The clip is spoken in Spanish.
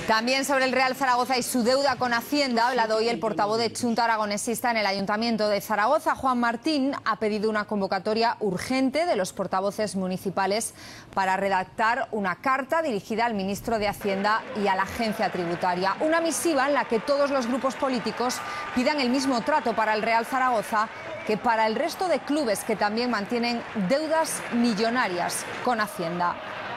También sobre el Real Zaragoza y su deuda con Hacienda ha hablado hoy el portavoz de Chunta Aragonesista en el Ayuntamiento de Zaragoza. Juan Martín ha pedido una convocatoria urgente de los portavoces municipales para redactar una carta dirigida al ministro de Hacienda y a la agencia tributaria. Una misiva en la que todos los grupos políticos pidan el mismo trato para el Real Zaragoza que para el resto de clubes que también mantienen deudas millonarias con Hacienda.